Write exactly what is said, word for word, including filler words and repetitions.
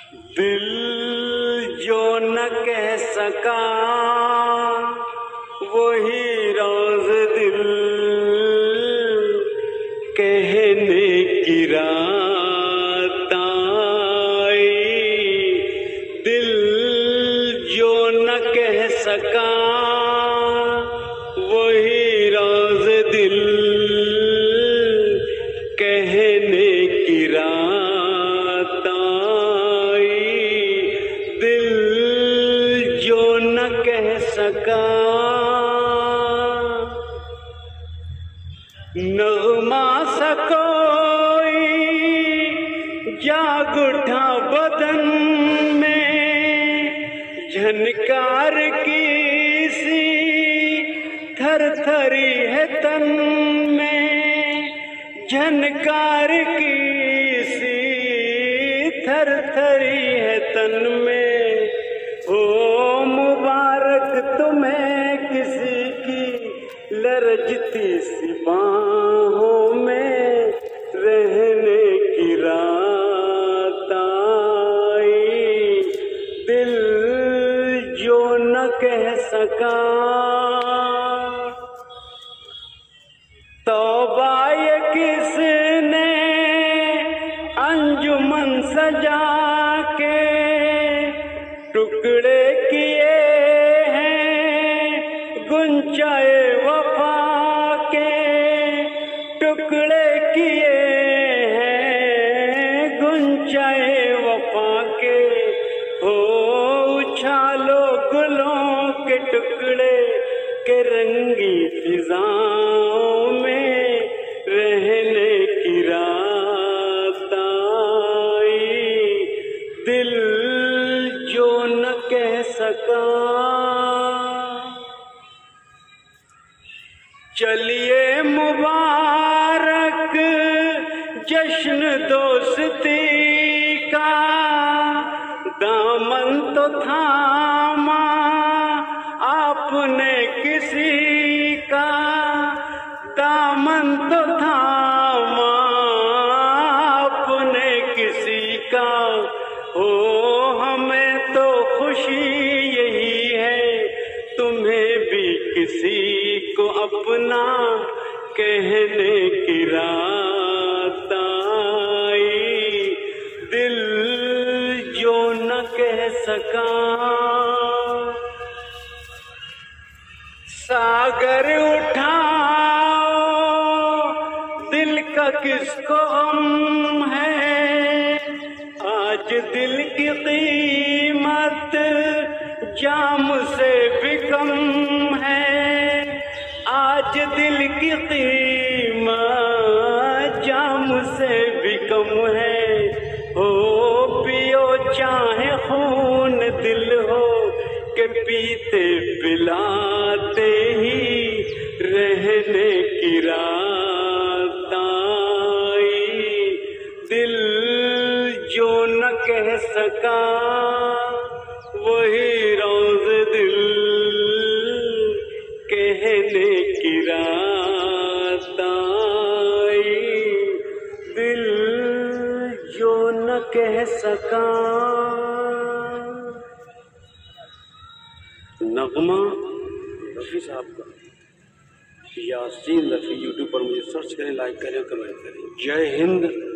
दिल जो न कह सका वही राज दिल कहने की रात आई। दिल जो न कह सका वही राज दिल कहने की रात आई। दिल जो न कह सका नगमा सा कोई जाग उठा बदन में, झनकार की सी थरथरी है तन में, झनकार की सी थरथरी है तन में। ओ मुबारक तुम्हें किसी की लरजती सी बाहों में रहने की रात आई। दिल जो न कह सका तौबा ये किसने अंजुमन सजा के टुकड़े किए हैं गुंचाए वफा के, टुकड़े किए हैं गुंचाए वफा के। हो उछालो गुलों के टुकड़े के रंगी फिजाओं में रहने की रात आई। दिल जो न कह सका चलिए मुबारक जश्न दोस्ती का, दामन तो थामा आपने किसी का, दामन तो थामा आपने किसी का। हो हमें तो खुशी यही है तुम्हें भी किसी को अपना कहने की रात आई। दिल जो न कह सका सागर उठाओ दिल का किसको गम है, आज दिल की कीमत जाम से भी कम है, आज दिल की कीमत जाम से भी कम है। हो पियो चाहे खून दिल हो के पीते पिलाते ही रहने की रात आई। दिल जो न कह सका वही रोज दिल कहने की रात आई। दिल जो न कह सका। नगमा रफी साहब का यासीन रफी यूट्यूब पर मुझे सर्च करें, लाइक करें, कमेंट करें। जय हिंद।